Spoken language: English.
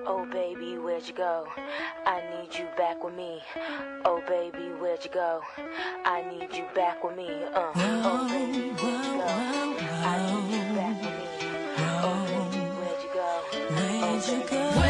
Oh baby, where'd you go? I need you back with me. Oh baby, where'd you go? I need you back with me. Oh baby, where'd you go? I need you back with me. Oh baby, where'd you go? Oh baby.